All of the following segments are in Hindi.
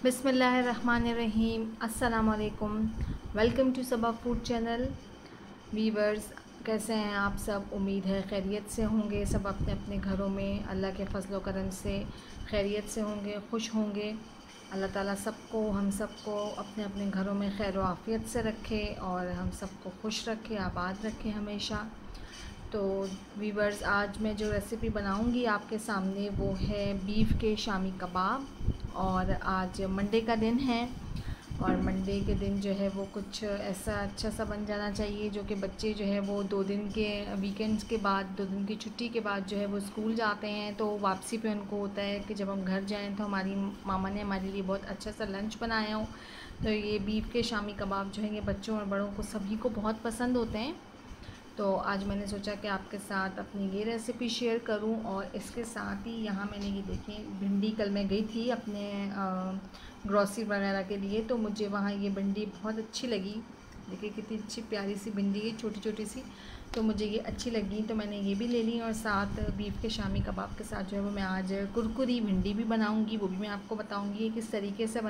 बिस्मिल्लाहिर्रहमानिर्रहीम। अस्सलाम वालेकुम। Welcome to Saba food channel. Viewers, कैसे हैं आप सब? उम्मीद है खैरियत से होंगे। सब अपने अपने घरों में अल्लाह के फजल करम से खैरियत से होंगे, खुश होंगे। अल्लाह ताला सबको, हम सबको अपने अपने घरों में खैर आफ़ियत से रखे और हम सबको खुश रखे, आबाद रखे हमेशा। तो वीवर्स, आज मैं जो रेसिपी बनाऊंगी आपके सामने वो है बीफ के शामी कबाब। और आज मंडे का दिन है और मंडे के दिन जो है वो कुछ ऐसा अच्छा सा बन जाना चाहिए जो कि बच्चे जो है वो 2 दिन के वीकेंड्स के बाद, 2 दिन की छुट्टी के बाद जो है वो स्कूल जाते हैं, तो वापसी पे उनको होता है कि जब हम घर जाएं तो हमारी मामा ने हमारे लिए बहुत अच्छा सा लंच बनाया हो। तो ये बीफ के शामी कबाब जो है ये बच्चों और बड़ों को सभी को बहुत पसंद होते हैं। तो आज मैंने सोचा कि आपके साथ अपनी ये रेसिपी शेयर करूं। और इसके साथ ही यहाँ मैंने ये देखें, भिंडी, कल मैं गई थी अपने ग्रॉसरी वगैरह के लिए, तो मुझे वहाँ ये भिंडी बहुत अच्छी लगी। देखिए कितनी अच्छी प्यारी सी भिंडी है, छोटी छोटी सी। तो मुझे ये अच्छी लगी तो मैंने ये भी ले ली। और साथ बीफ के शामी कबाब के साथ जो है वो मैं आज कुरकुरी भिंडी भी बनाऊँगी, वो भी मैं आपको बताऊँगी किस तरीके से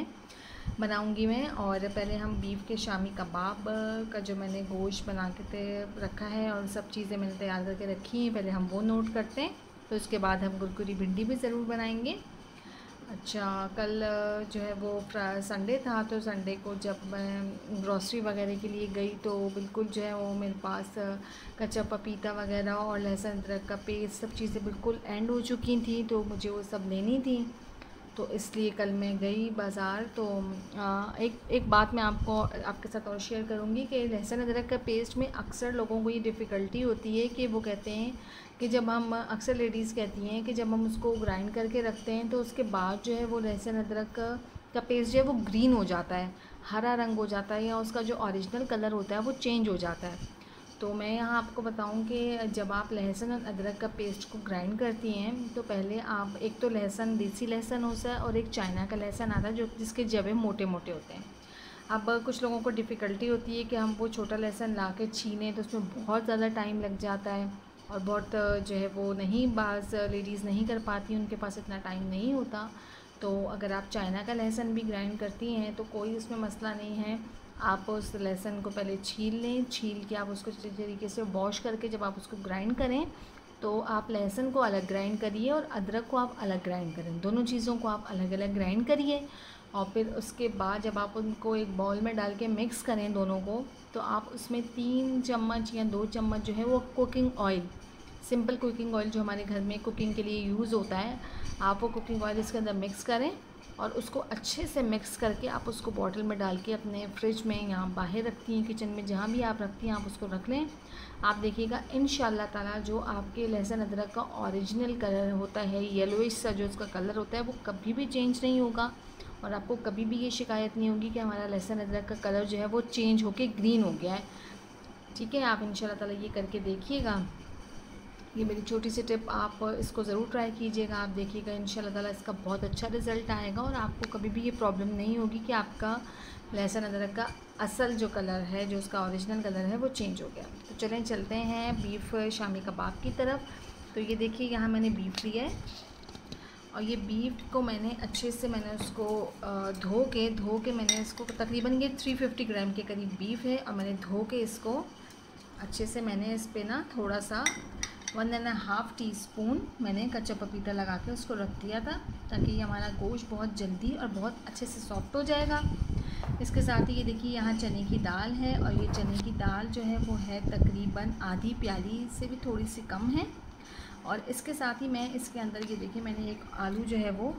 बनाऊंगी मैं। और पहले हम बीफ के शामी कबाब का जो मैंने गोश्त बना के रखा है और सब चीज़ें मैंने तैयार करके रखी हैं, पहले हम वो नोट करते हैं। तो उसके बाद हम कुरकुरी भिंडी भी ज़रूर बनाएंगे। अच्छा, कल जो है वो संडे था, तो संडे को जब मैं ग्रॉसरी वगैरह के लिए गई तो बिल्कुल जो है वो मेरे पास कच्चा पपीता वगैरह और लहसुन अदरक का पेस्ट, सब चीज़ें बिल्कुल एंड हो चुकी थी, तो मुझे वो सब लेनी थी। तो इसलिए कल मैं गई बाज़ार। तो एक बात मैं आपके साथ और शेयर करूँगी कि लहसुन अदरक का पेस्ट में अक्सर लोगों को ये डिफ़िकल्टी होती है कि वो कहते हैं कि जब हम, अक्सर लेडीज़ कहती हैं कि जब हम उसको ग्राइंड करके रखते हैं तो उसके बाद जो है वो लहसुन अदरक का पेस्ट जो है वो ग्रीन हो जाता है, हरा रंग हो जाता है, या उसका जो ओरिजिनल कलर होता है वो चेंज हो जाता है। तो मैं यहाँ आपको बताऊँ कि जब आप लहसुन और अदरक का पेस्ट को ग्राइंड करती हैं तो पहले आप, एक तो लहसुन, देसी लहसुन होता है और एक चाइना का लहसुन आता है जो जिसके जबे मोटे मोटे होते हैं। अब कुछ लोगों को डिफ़िकल्टी होती है कि हम वो छोटा लहसुन ला के छीनें, तो उसमें बहुत ज़्यादा टाइम लग जाता है और बहुत जो है वो नहीं, बाज़ लेडीज़ नहीं कर पाती, उनके पास इतना टाइम नहीं होता। तो अगर आप चाइना का लहसुन भी ग्राइंड करती हैं तो कोई उसमें मसला नहीं है। आप उस लहसुन को पहले छील लें, छील के आप उसको अच्छे तरीके से वॉश करके जब आप उसको ग्राइंड करें तो आप लहसुन को अलग ग्राइंड करिए और अदरक को आप अलग ग्राइंड करें, दोनों चीज़ों को आप अलग अलग ग्राइंड करिए। और फिर उसके बाद जब आप उनको एक बाउल में डाल के मिक्स करें दोनों को, तो आप उसमें 3 चम्मच या 2 चम्मच जो है वो cooking oil, simple cooking oil जो हमारे घर में कुकिंग के लिए यूज़ होता है, आप वो कुकिंग ऑयल इसके अंदर मिक्स करें और उसको अच्छे से मिक्स करके आप उसको बॉटल में डाल के अपने फ्रिज में या बाहर रखती हैं, किचन में जहाँ भी आप रखती हैं आप उसको रख लें। आप देखिएगा इंशाल्लाह ताला जो आपके लहसुन अदरक का ओरिजिनल कलर होता है, येलोइश सा जो उसका कलर होता है, वो कभी भी चेंज नहीं होगा और आपको कभी भी ये शिकायत नहीं होगी कि हमारा लहसुन अदरक का कलर जो है वो चेंज होके ग्रीन हो गया है। ठीक है, आप इंशाल्लाह ताला ये करके देखिएगा। ये मेरी छोटी सी टिप, आप इसको ज़रूर ट्राई कीजिएगा। आप देखिएगा इंशाल्लाह ताला इसका बहुत अच्छा रिज़ल्ट आएगा और आपको कभी भी ये प्रॉब्लम नहीं होगी कि आपका लहसुन अदरक का असल जो कलर है, जो उसका ओरिजिनल कलर है, वो चेंज हो गया। तो चलें चलते हैं बीफ शामी कबाब की तरफ। तो ये देखिए यहाँ मैंने बीफ लिया है और ये बीफ को मैंने अच्छे से, मैंने उसको धो के मैंने इसको तकरीबन ये 350 ग्राम के करीब बीफ है और मैंने धो के इसको अच्छे से, मैंने इस पर ना थोड़ा सा 1.5 टीस्पून मैंने कच्चा पपीता लगा के उसको रख दिया था ताकि ये हमारा गोश्त बहुत जल्दी और बहुत अच्छे से सॉफ्ट हो जाएगा। इसके साथ ही ये देखिए यहाँ चने की दाल है और ये चने की दाल जो है वो है तकरीबन आधी प्याली से भी थोड़ी सी कम है। और इसके साथ ही मैं इसके अंदर ये देखिए मैंने एक आलू जो है वो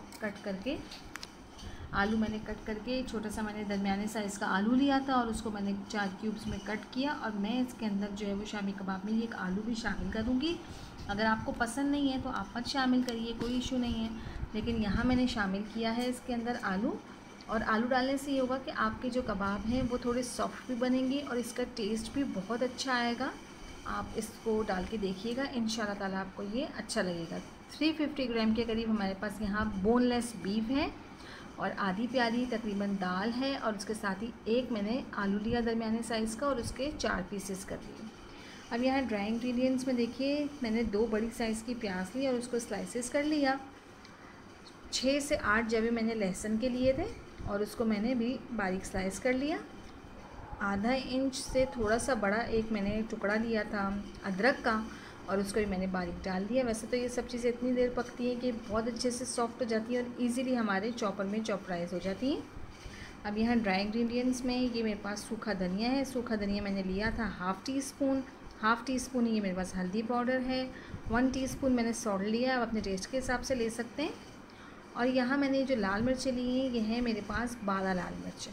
कट करके छोटा सा मैंने दरमियाने साइज़ का आलू लिया था और उसको मैंने 4 क्यूब्स में कट किया और मैं इसके अंदर जो है वो शामी कबाब में ये एक आलू भी शामिल करूँगी। अगर आपको पसंद नहीं है तो आप मत शामिल करिए, कोई इशू नहीं है, लेकिन यहाँ मैंने शामिल किया है इसके अंदर आलू। और आलू डालने से ये होगा कि आपके जो कबाब हैं वो थोड़े सॉफ्ट भी बनेंगे और इसका टेस्ट भी बहुत अच्छा आएगा। आप इसको डाल के देखिएगा, इंशाल्लाह ताला आपको ये अच्छा लगेगा। 350 ग्राम के करीब हमारे पास यहाँ बोनलेस बीफ है और आधी प्याली तकरीबन दाल है और उसके साथ ही एक मैंने आलू लिया दरमियाने साइज़ का और उसके 4 पीसेस कर लिए। अब यहाँ ड्राई इंग्रेडिएंट्स में देखिए मैंने 2 बड़ी साइज़ की प्याज ली और उसको स्लाइसेस कर लिया। 6 से 8 जवे मैंने लहसुन के लिए थे और उसको मैंने भी बारीक स्लाइस कर लिया। आधा इंच से थोड़ा सा बड़ा एक मैंने टुकड़ा लिया था अदरक का और उसको भी मैंने बारीक डाल दिया। वैसे तो ये सब चीज़ें इतनी देर पकती हैं कि बहुत अच्छे से सॉफ्ट हो जाती हैं और इजीली हमारे चॉपर में चॉपराइज हो जाती हैं। अब यहाँ ड्राई इंग्रेडिएंट्स में ये मेरे पास सूखा धनिया है। सूखा धनिया मैंने लिया था हाफ़ टी स्पून ये मेरे पास हल्दी पाउडर है। 1 टीस्पून मैंने सॉल्ट लिया, आप अपने टेस्ट के हिसाब से ले सकते हैं। और यहाँ मैंने जो लाल मिर्चें ली हैं ये हैं मेरे पास 12 लाल मिर्चें,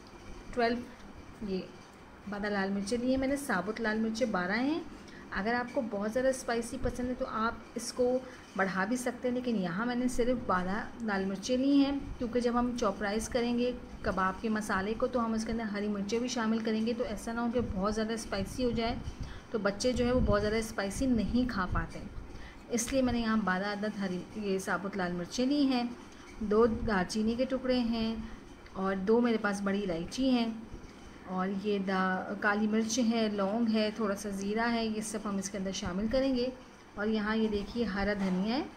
12 ये 12 लाल मिर्चें ली हैं मैंने। साबुत लाल मिर्चें 12 हैं। अगर आपको बहुत ज़्यादा स्पाइसी पसंद है तो आप इसको बढ़ा भी सकते हैं, लेकिन यहाँ मैंने सिर्फ 12 लाल मिर्चें ली हैं क्योंकि जब हम चॉपराइज़ करेंगे कबाब के मसाले को तो हम उसके अंदर हरी मिर्चें भी शामिल करेंगे, तो ऐसा ना हो कि बहुत ज़्यादा स्पाइसी हो जाए तो बच्चे जो है वो बहुत ज़्यादा स्पाइसी नहीं खा पाते। इसलिए मैंने यहाँ 12 अदद ये साबुत लाल मिर्चें ली हैं। 2 दालचीनी के टुकड़े हैं और 2 मेरे पास बड़ी इलायची हैं और ये काली मिर्च है, लौंग है, थोड़ा सा ज़ीरा है, ये सब हम इसके अंदर शामिल करेंगे। और यहाँ ये देखिए हरा धनिया है,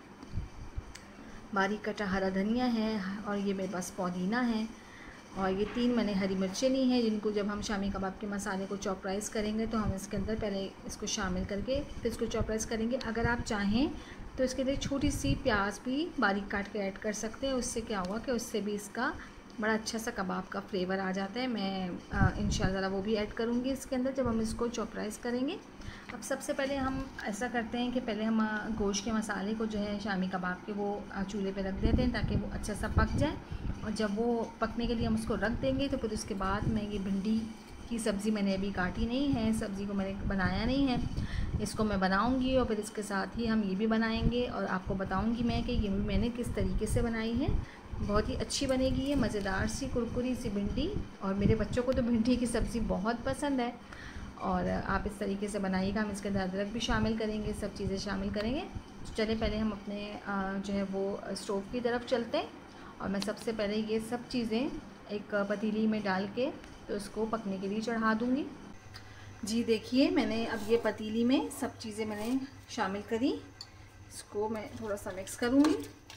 बारीक कटा हरा धनिया है और ये मेरे पास पुदीना है। और ये 3 मैंने हरी मिर्चें ली हैं जिनको जब हम शामी कबाब के मसाले को चॉपराइज़ करेंगे तो हम इसके अंदर पहले इसको शामिल करके फिर इसको चॉपराइज़ करेंगे। अगर आप चाहें तो इसके लिए छोटी सी प्याज भी बारीक काट के ऐड कर सकते हैं। उससे क्या होगा कि उससे भी इसका बड़ा अच्छा सा कबाब का फ्लेवर आ जाता है। मैं इंशाल्लाह वो भी ऐड करूँगी इसके अंदर जब हम इसको चॉपराइज़ करेंगे। अब सबसे पहले हम ऐसा करते हैं कि पहले हम गोश्त के मसाले को जो है शामी कबाब के वो चूल्हे पे रख देते हैं ताकि वो अच्छा सा पक जाए। और जब वो पकने के लिए हम उसको रख देंगे तो फिर उसके बाद मैं ये भिंडी की सब्ज़ी मैंने अभी काटी नहीं है, सब्ज़ी को मैंने बनाया नहीं है, इसको मैं बनाऊंगी और फिर इसके साथ ही हम ये भी बनाएंगे और आपको बताऊंगी मैं कि ये भी मैंने किस तरीके से बनाई है। बहुत ही अच्छी बनेगी ये, मज़ेदार सी कुरकुरी सी भिंडी। और मेरे बच्चों को तो भिंडी की सब्ज़ी बहुत पसंद है और आप इस तरीके से बनाइएगा। हम इसके अंदर अदरक भी शामिल करेंगे, सब चीज़ें शामिल करेंगे। तो चले पहले हम अपने जो है वो स्टोव की तरफ चलते हैं और मैं सबसे पहले ये सब चीज़ें एक पतीली में डाल के तो उसको पकने के लिए चढ़ा दूँगी। जी देखिए मैंने अब ये पतीली में सब चीज़ें मैंने शामिल करी, इसको मैं थोड़ा सा मिक्स करूँगी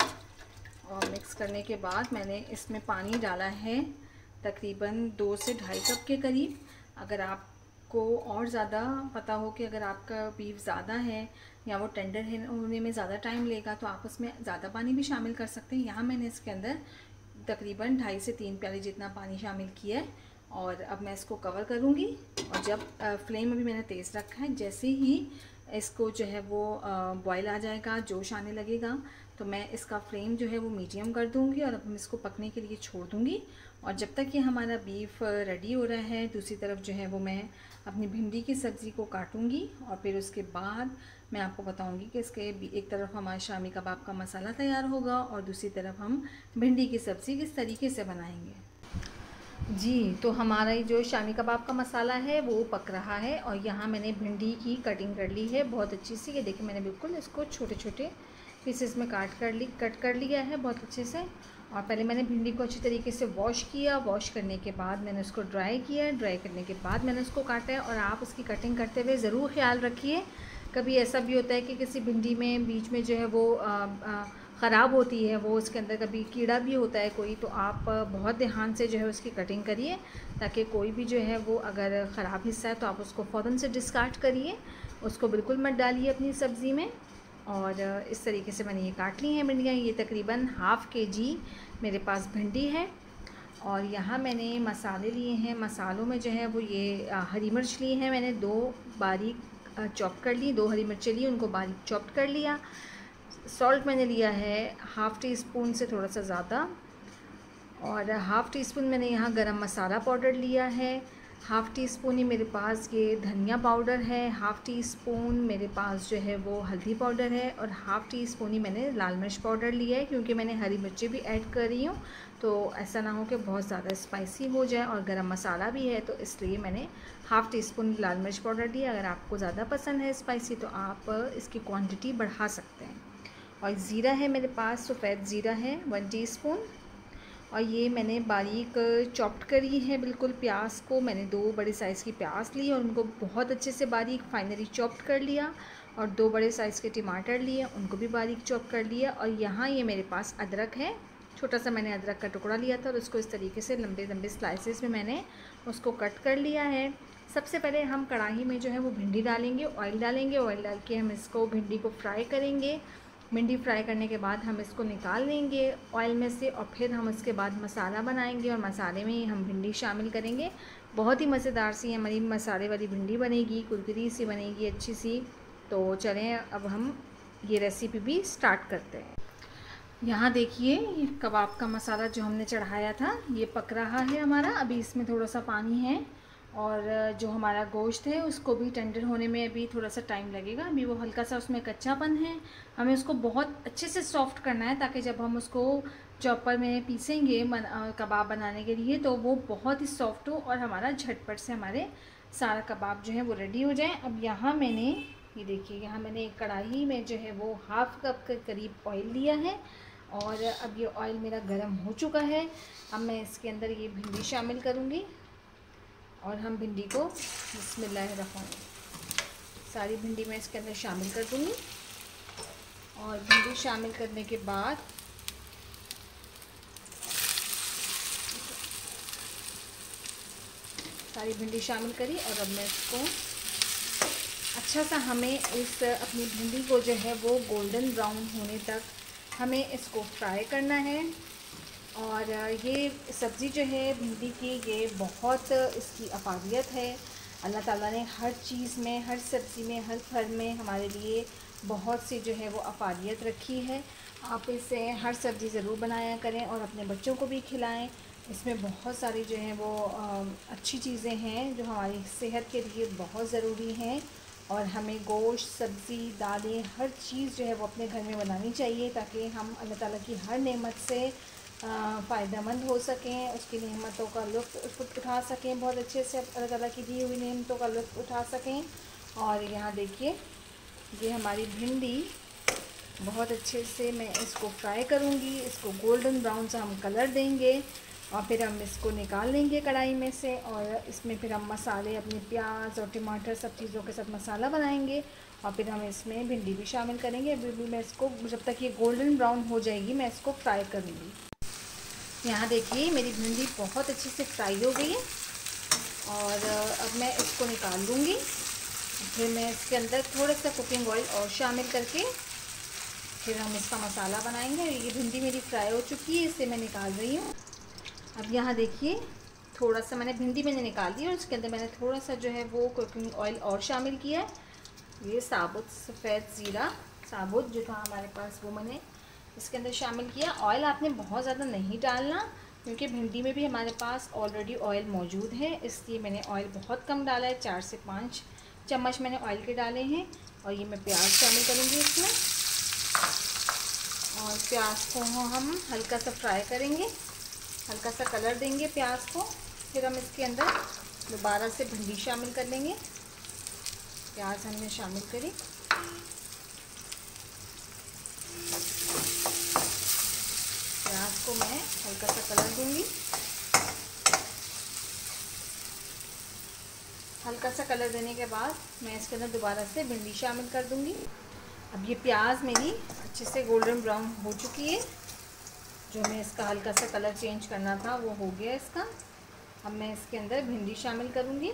और मिक्स करने के बाद मैंने इसमें पानी डाला है तकरीबन 2 से 2.5 कप के करीब। अगर आपको और ज़्यादा पता हो कि अगर आपका बीफ ज़्यादा है या वो टेंडर है होने में ज़्यादा टाइम लेगा तो आप उसमें ज़्यादा पानी भी शामिल कर सकते हैं। यहाँ मैंने इसके अंदर तकरीबन 2.5 से 3 प्याले जितना पानी शामिल किया है और अब मैं इसको कवर करूँगी। और जब फ्लेम अभी मैंने तेज़ रखा है, जैसे ही इसको जो है वो बॉयल आ जाएगा, जोश आने लगेगा तो मैं इसका फ्लेम जो है वो मीडियम कर दूँगी और अब हम इसको पकने के लिए छोड़ दूँगी। और जब तक ये हमारा बीफ रेडी हो रहा है दूसरी तरफ जो है वो मैं अपनी भिंडी की सब्ज़ी को काटूँगी और फिर उसके बाद मैं आपको बताऊंगी कि इसके एक तरफ हमारा शामी कबाब का मसाला तैयार होगा और दूसरी तरफ हम भिंडी की सब्ज़ी किस तरीके से बनाएंगे। जी तो हमारा ये जो शामी कबाब का मसाला है वो पक रहा है और यहाँ मैंने भिंडी की कटिंग कर ली है बहुत अच्छी सी। ये देखिए मैंने बिल्कुल इसको छोटे छोटे पीसेस में कट कर लिया है बहुत अच्छे से। और पहले मैंने भिंडी को अच्छी तरीके से वॉश किया, वॉश करने के बाद मैंने उसको ड्राई किया, ड्राई करने के बाद मैंने उसको काटा है। और आप उसकी कटिंग करते हुए ज़रूर ख्याल रखिए, कभी ऐसा भी होता है कि किसी भिंडी में बीच में जो है वो ख़राब होती है, वो उसके अंदर कभी कीड़ा भी होता है कोई, तो आप बहुत ध्यान से जो है उसकी कटिंग करिए ताकि कोई भी जो है वो अगर ख़राब हिस्सा है तो आप उसको फ़ौरन से डिस्कार्ड करिए, उसको बिल्कुल मत डालिए अपनी सब्ज़ी में। और इस तरीके से मैंने ये काट ली हैं भिंडियाँ। ये तकरीबन ½ kg मेरे पास भिंडी है। और यहाँ मैंने मसाले लिए हैं, मसालों में जो है वो ये हरी मिर्च ली है मैंने 2 बारीक चॉप कर ली, 2 हरी मिर्चें ली उनको बारीक चॉप्ड कर लिया। सॉल्ट मैंने लिया है ½ टीस्पून से थोड़ा सा ज़्यादा। और ½ टीस्पून मैंने यहाँ गरम मसाला पाउडर लिया है। ½ टीस्पून ही मेरे पास ये धनिया पाउडर है। ½ टीस्पून मेरे पास जो है वो हल्दी पाउडर है और ½ टीस्पून ही मैंने लाल मिर्च पाउडर लिया है क्योंकि मैंने हरी मिर्ची भी ऐड कर रही हूँ तो ऐसा ना हो कि बहुत ज़्यादा स्पाइसी हो जाए। और गरम मसाला भी है तो इसलिए मैंने ½ टीस्पून लाल मिर्च पाउडर लिया। अगर आपको ज़्यादा पसंद है स्पाइसी तो आप इसकी क्वांटिटी बढ़ा सकते हैं। और ज़ीरा है मेरे पास, सफ़ेद ज़ीरा है 1 टीस्पून। और ये मैंने बारीक चॉप्ड करी है बिल्कुल प्याज को, मैंने 2 बड़े साइज़ की प्याज ली और उनको बहुत अच्छे से बारीक फाइनली चॉप्ड कर लिया। और 2 बड़े साइज़ के टमाटर लिए, उनको भी बारीक चॉप कर लिया। और यहाँ ये मेरे पास अदरक है, छोटा सा मैंने अदरक का टुकड़ा लिया था और उसको इस तरीके से लंबे लंबे स्लाइसेस में मैंने उसको कट कर लिया है। सबसे पहले हम कढ़ाई में जो है वो भिंडी डालेंगे, ऑयल डालेंगे, ऑयल डाल के हम इसको भिंडी को फ्राई करेंगे। भिंडी फ्राई करने के बाद हम इसको निकाल लेंगे ऑयल में से और फिर हम उसके बाद मसाला बनाएंगे और मसाले में ही हम भिंडी शामिल करेंगे। बहुत ही मज़ेदार सी हमारी मसाले वाली भिंडी बनेगी, कुरकुरी सी बनेगी, अच्छी सी। तो चलें अब हम ये रेसिपी भी स्टार्ट करते हैं। यहाँ देखिए ये कबाब का मसाला जो हमने चढ़ाया था ये पक रहा है हमारा। अभी इसमें थोड़ा सा पानी है और जो हमारा गोश्त है उसको भी टेंडर होने में अभी थोड़ा सा टाइम लगेगा। अभी वो हल्का सा उसमें कच्चापन है, हमें उसको बहुत अच्छे से सॉफ़्ट करना है ताकि जब हम उसको चॉपर में पीसेंगे कबाब बनाने के लिए तो वो बहुत ही सॉफ्ट हो और हमारा झटपट से हमारे सारा कबाब जो है वो रेडी हो जाए। अब यहाँ मैंने ये देखिए, यहाँ मैंने एक कढ़ाई में जो है वो हाफ़ कप के करीब ऑयल लिया है और अब ये ऑयल मेरा गर्म हो चुका है। अब मैं इसके अंदर ये भिंडी शामिल करूँगी और हम भिंडी को बिस्मिल्लाहिर्रहमानिर्रहीम सारी भिंडी मैं इसके अंदर शामिल कर दूँगी। और भिंडी शामिल करने के बाद सारी भिंडी शामिल करी और अब मैं इसको अच्छा सा हमें इस अपनी भिंडी को जो है वो गोल्डन ब्राउन होने तक हमें इसको फ्राई करना है। और ये सब्ज़ी जो है भिंडी की ये बहुत इसकी अफादियत है। अल्लाह ताला ने हर चीज़ में, हर सब्ज़ी में, हर फल में हमारे लिए बहुत सी जो है वो अफादियत रखी है। आप इसे हर सब्ज़ी ज़रूर बनाया करें और अपने बच्चों को भी खिलाएं। इसमें बहुत सारी जो है वो अच्छी चीज़ें हैं जो हमारी सेहत के लिए बहुत ज़रूरी हैं। और हमें गोश्त, सब्ज़ी, दालें, हर चीज़ जो है वो अपने घर में बनानी चाहिए ताकि हम अल्लाह ताला की हर नेमत से फ़ायदेमंद हो सकें, उसकी नेमतों का लुत्फ़ उठा सकें, बहुत अच्छे से अल्लाह ताला की दी हुई नेमतों का लुत्फ़ उठा सकें। और यहाँ देखिए ये हमारी भिंडी बहुत अच्छे से मैं इसको फ्राई करूँगी, इसको गोल्डन ब्राउन सा हम कलर देंगे और फिर हम इसको निकाल लेंगे कढ़ाई में से। और इसमें फिर हम मसाले अपने प्याज और टमाटर सब चीज़ों के साथ मसाला बनाएंगे और फिर हम इसमें भिंडी भी शामिल करेंगे। अभी भी मैं इसको जब तक ये गोल्डन ब्राउन हो जाएगी मैं इसको फ्राई करूँगी। यहाँ देखिए मेरी भिंडी बहुत अच्छे से फ्राई हो गई है और अब मैं इसको निकाल लूँगी। फिर मैं इसके अंदर थोड़ा सा कुकिंग ऑयल और शामिल करके फिर हम इसका मसाला बनाएंगे। ये भिंडी मेरी फ्राई हो चुकी है, इसे मैं निकाल रही हूँ। अब यहाँ देखिए थोड़ा सा मैंने निकाल दी और उसके अंदर मैंने थोड़ा सा जो है वो कुकिंग ऑयल और शामिल किया है। ये साबुत सफ़ेद ज़ीरा साबुत जो था हमारे पास वो मैंने इसके अंदर शामिल किया। ऑयल आपने बहुत ज़्यादा नहीं डालना क्योंकि भिंडी में भी हमारे पास ऑलरेडी ऑयल मौजूद है, इसलिए मैंने ऑयल बहुत कम डाला है, 4 से 5 चम्मच मैंने ऑयल के डाले हैं। और ये मैं प्याज शामिल करूँगी इसमें और प्याज को हम हल्का सा फ्राई करेंगे, हल्का सा कलर देंगे प्याज को। फिर हम इसके अंदर दोबारा से भिंडी शामिल कर लेंगे। प्याज हमने शामिल करी, प्याज को मैं हल्का सा कलर दूंगी। हल्का सा कलर देने के बाद मैं इसके अंदर दोबारा से भिंडी शामिल कर दूंगी। अब ये प्याज मेरी अच्छे से गोल्डन ब्राउन हो चुकी है, जो मैं इसका हल्का सा कलर चेंज करना था वो हो गया इसका। अब मैं इसके अंदर भिंडी शामिल करूँगी।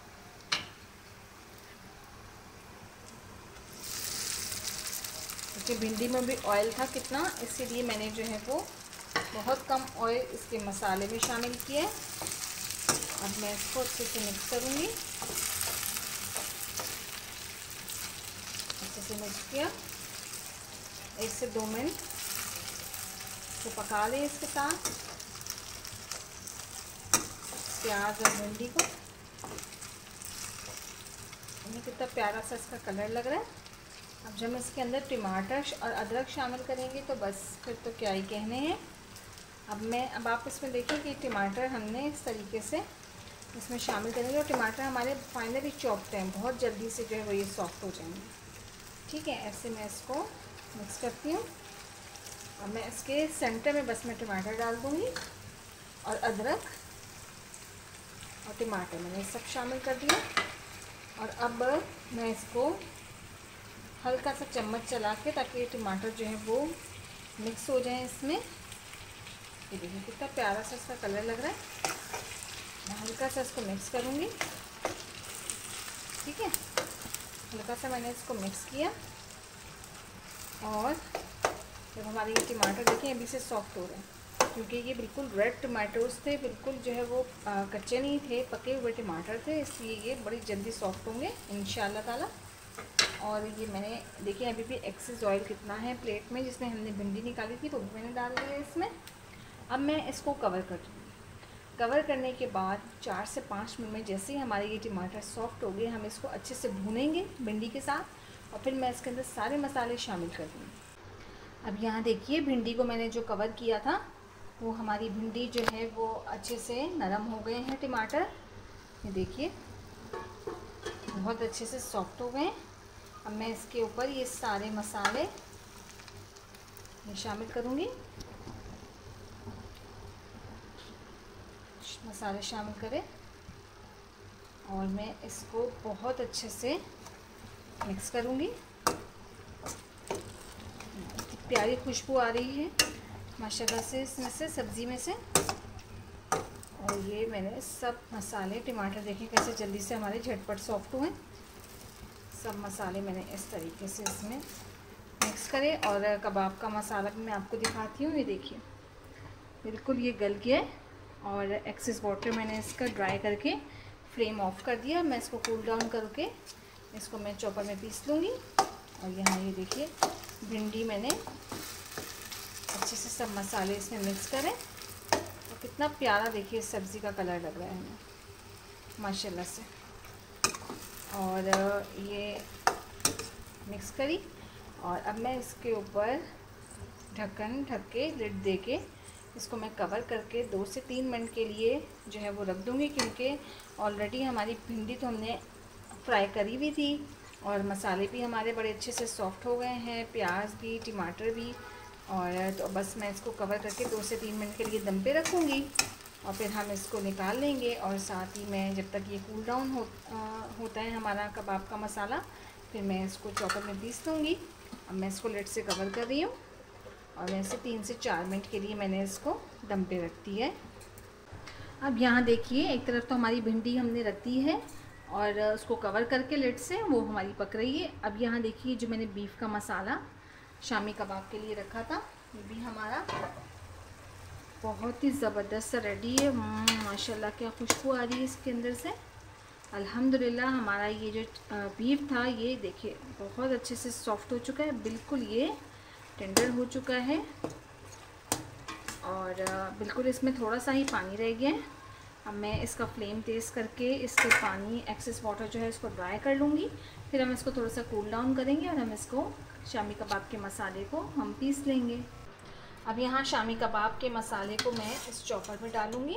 क्योंकि भिंडी में भी ऑयल था कितना, इसीलिए मैंने जो है वो बहुत कम ऑयल इसके मसाले में शामिल किया है। अब मैं इसको अच्छे से मिक्स करूँगी, अच्छे से मिक्स किया। 1 से 2 मिनट तो पका लें इसके साथ प्याज और भिंडी को। कितना प्यारा सा इसका कलर लग रहा है। अब जब हम इसके अंदर टमाटर और अदरक शामिल करेंगे तो बस फिर तो क्या ही कहने हैं। अब आप इसमें देखिए कि टमाटर हमने इस तरीके से इसमें शामिल करेंगे और टमाटर हमारे फाइनली चॉप्ड हैं, बहुत जल्दी से जो है वो ये सॉफ्ट हो जाएंगे। ठीक है, ऐसे मैं इसको मिक्स करती हूँ। अब मैं इसके सेंटर में बस मैं टमाटर डाल दूँगी और अदरक और टमाटर मैंने सब शामिल कर दिया। और अब मैं इसको हल्का सा चम्मच चला के, ताकि ये टमाटर जो है वो मिक्स हो जाए इसमें। ये देखिए कितना प्यारा सा इसका कलर लग रहा है। मैं हल्का सा इसको मिक्स करूँगी, ठीक है। हल्का सा मैंने इसको मिक्स किया, और जब हमारे ये टमाटर देखिए अभी से सॉफ्ट हो रहे हैं, क्योंकि ये बिल्कुल रेड टमाटोज थे, बिल्कुल जो है वो कच्चे नहीं थे, पके हुए टमाटर थे, इसलिए ये बड़ी जल्दी सॉफ्ट होंगे इंशाल्लाह ताला। और ये मैंने देखिए अभी भी एक्सेस ऑयल कितना है प्लेट में, जिसमें हमने भिंडी निकाली थी वो भी मैंने डाल दिया है इसमें। अब मैं इसको कवर कर दूँगी। कवर करने के बाद 4 से 5 मिनट में जैसे ही हमारे ये टमाटर सॉफ्ट हो गए, हम इसको अच्छे से भूनेंगे भिंडी के साथ, और फिर मैं इसके अंदर सारे मसाले शामिल कर दूँगी। अब यहाँ देखिए भिंडी को मैंने जो कवर किया था, वो हमारी भिंडी जो है वो अच्छे से नरम हो गए हैं टमाटर। ये देखिए बहुत अच्छे से सॉफ्ट हो गए हैं। अब मैं इसके ऊपर ये सारे मसाले ये शामिल करूँगी। मसाले शामिल करें, और मैं इसको बहुत अच्छे से मिक्स करूँगी। प्यारी खुशबू आ रही है माशाल्लाह से इसमें से, सब्ज़ी में से। और ये मैंने सब मसाले, टमाटर देखिए कैसे जल्दी से हमारे झटपट सॉफ्ट हुए। सब मसाले मैंने इस तरीके से इसमें मिक्स करे। और कबाब का मसाला भी मैं आपको दिखाती हूँ। ये देखिए बिल्कुल ये गल गया है, और एक्सेस वाटर मैंने इसका ड्राई करके फ्लेम ऑफ कर दिया। मैं इसको कूल डाउन करके इसको मैं चॉपर में पीस लूँगी। और यहाँ ये देखिए भिंडी मैंने अच्छे से सब मसाले इसमें मिक्स करें, और कितना प्यारा देखिए सब्ज़ी का कलर लग रहा है हमें माशाल्लाह से। और ये मिक्स करी, और अब मैं इसके ऊपर ढक्कन ढक के लिड दे के इसको मैं कवर करके 2 से 3 मिनट के लिए जो है वो रख दूँगी, क्योंकि ऑलरेडी हमारी भिंडी तो हमने फ्राई करी हुई थी, और मसाले भी हमारे बड़े अच्छे से सॉफ्ट हो गए हैं, प्याज भी टमाटर भी। और तो बस मैं इसको कवर करके 2 से 3 मिनट के लिए दम पे रखूँगी, और फिर हम इसको निकाल लेंगे। और साथ ही मैं जब तक ये कूल डाउन होता है हमारा कबाब का मसाला, फिर मैं इसको चॉपर में पीस दूँगी। अब मैं इसको लिड से कवर कर रही हूँ, और वैसे 3 से 4 मिनट के लिए मैंने इसको दम पे रख दी है। अब यहाँ देखिए एक तरफ तो हमारी भिंडी हमने रख दी है, और उसको कवर करके लिड से वो हमारी पक रही है। अब यहाँ देखिए जो मैंने बीफ का मसाला शामी कबाब के लिए रखा था, ये भी हमारा बहुत ही ज़बरदस्त रेडी है। माशाल्लाह क्या खुशबू आ रही है इसके अंदर से। अल्हम्दुलिल्लाह हमारा ये जो बीफ था, ये देखिए बहुत अच्छे से सॉफ्ट हो चुका है, बिल्कुल ये टेंडर हो चुका है, और बिल्कुल इसमें थोड़ा सा ही पानी रह गया है। अब मैं इसका फ्लेम तेज़ करके इसके पानी एक्सेस वाटर जो है इसको ड्राई कर लूँगी। फिर हम इसको थोड़ा सा कूल डाउन करेंगे, और हम इसको शामी कबाब के मसाले को हम पीस लेंगे। अब यहाँ शामी कबाब के मसाले को मैं इस चॉपर में डालूँगी।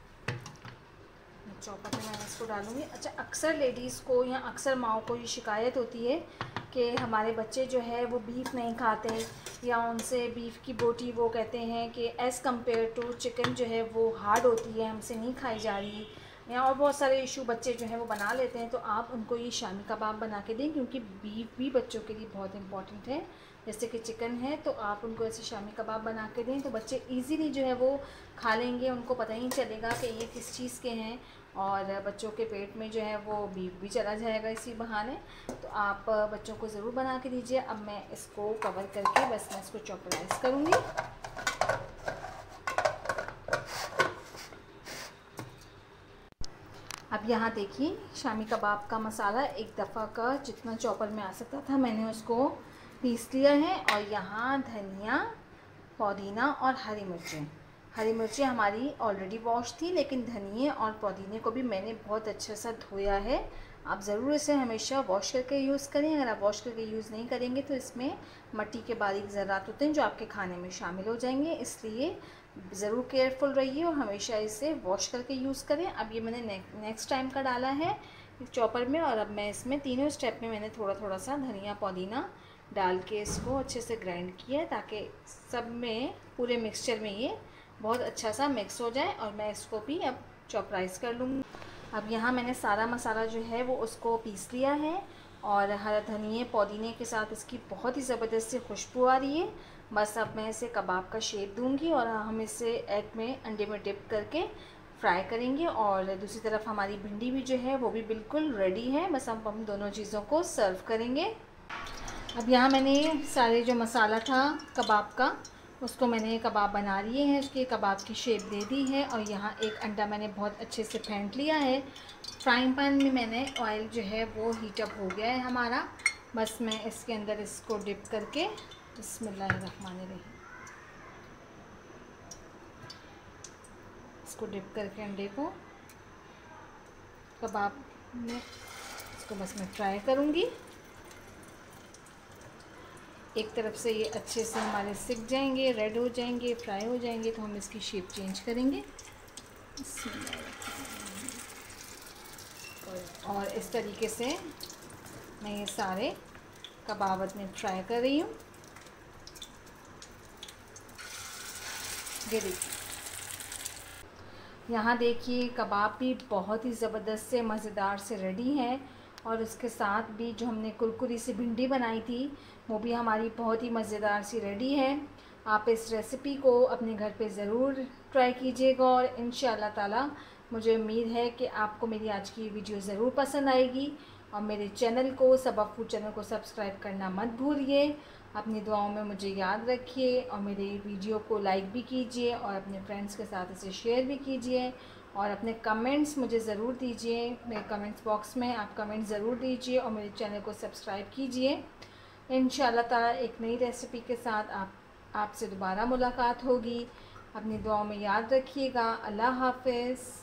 चॉपर में मैं इसको डालूँगी। अच्छा, अक्सर लेडीज़ को या अक्सर माओ को ये शिकायत होती है कि हमारे बच्चे जो है वो बीफ नहीं खाते, या उनसे बीफ की बोटी वो कहते हैं कि एज़ कम्पेयर टू चिकन जो है वो हार्ड होती है, हमसे नहीं खाई जा रही, या और बहुत सारे इशू बच्चे जो है वो बना लेते हैं। तो आप उनको ये शामी कबाब बना के दें, क्योंकि बीफ भी बच्चों के लिए बहुत इंपॉर्टेंट है, जैसे कि चिकन है। तो आप उनको ऐसे शामी कबाब बना के दें, तो बच्चे इजीली जो है वो खा लेंगे, उनको पता ही नहीं चलेगा कि ये किस चीज़ के हैं, और बच्चों के पेट में जो है वो बीफ भी चला जाएगा इसी बहाने। तो आप बच्चों को ज़रूर बना के दीजिए। अब मैं इसको कवर करके बस मैं इसको चॉपराइज़ करूँगी। अब यहाँ देखिए शामी कबाब का मसाला एक दफ़ा का जितना चॉपर में आ सकता था मैंने उसको पीस लिया है। और यहाँ धनिया, पुदीना और हरी मिर्चें हमारी ऑलरेडी वॉश थी, लेकिन धनिए और पुदीने को भी मैंने बहुत अच्छा सा धोया है। आप ज़रूर इसे हमेशा वॉश करके यूज़ करें। अगर आप वॉश करके यूज़ नहीं करेंगे तो इसमें मिट्टी के बारीक ज़रात होते हैं जो आपके खाने में शामिल हो जाएंगे, इसलिए ज़रूर केयरफुल रहिए और हमेशा इसे वॉश करके यूज़ करें। अब ये मैंने नेक्स्ट टाइम का डाला है चॉपर में, और अब मैं इसमें तीनों स्टेप में मैंने थोड़ा थोड़ा सा धनिया पुदीना डाल के इसको अच्छे से ग्राइंड किया है, ताकि सब में पूरे मिक्सचर में ये बहुत अच्छा सा मिक्स हो जाए। और मैं इसको भी अब चॉपराइज़ कर लूँगी। अब यहाँ मैंने सारा मसाला जो है वो उसको पीस लिया है, और हरा धनिया पुदीने के साथ इसकी बहुत ही ज़बरदस्त सी खुशबू आ रही है। बस अब मैं इसे कबाब का शेप दूंगी और हम इसे एग में अंडे में डिप करके फ्राई करेंगे। और दूसरी तरफ हमारी भिंडी भी जो है वो भी बिल्कुल रेडी है। बस अब हम दोनों चीज़ों को सर्व करेंगे। अब यहाँ मैंने सारे जो मसाला था कबाब का उसको मैंने कबाब बना लिए हैं, उसके कबाब की शेप दे दी है। और यहाँ एक अंडा मैंने बहुत अच्छे से फेंट लिया है। फ्राइंग पैन में मैंने ऑयल जो है वो हीटअप हो गया है हमारा। बस मैं इसके अंदर इसको डिप करके बिस्मिल्लाहिर्रहमानिर्रहीम इसको डिप करके अंडे को कबाब में इसको बस मैं फ्राई करूँगी। एक तरफ से ये अच्छे से हमारे सिक जाएंगे, रेड हो जाएंगे, फ्राई हो जाएंगे तो हम इसकी शेप चेंज करेंगे। और इस तरीके से मैं ये सारे कबाब में फ्राई कर रही हूँ। ये देखिए, यहाँ देखिए कबाब भी बहुत ही ज़बरदस्त से मज़ेदार से रेडी है। और उसके साथ भी जो हमने कुरकुरी सी भिंडी बनाई थी वो भी हमारी बहुत ही मज़ेदार सी रेडी है। आप इस रेसिपी को अपने घर पे ज़रूर ट्राई कीजिएगा और इंशाअल्लाह ताला मुझे उम्मीद है कि आपको मेरी आज की वीडियो ज़रूर पसंद आएगी। और मेरे चैनल को सबा फूड चैनल को सब्सक्राइब करना मत भूलिए। अपनी दुआओं में मुझे याद रखिए और मेरे वीडियो को लाइक भी कीजिए और अपने फ्रेंड्स के साथ इसे शेयर भी कीजिए। और अपने कमेंट्स मुझे ज़रूर दीजिए, मेरे कमेंट्स बॉक्स में आप कमेंट ज़रूर दीजिए और मेरे चैनल को सब्सक्राइब कीजिए। इंशाअल्लाह ताला एक नई रेसिपी के साथ आपसे दोबारा मुलाकात होगी। अपनी दुआओं में याद रखिएगा। अल्लाह हाफ़िज़।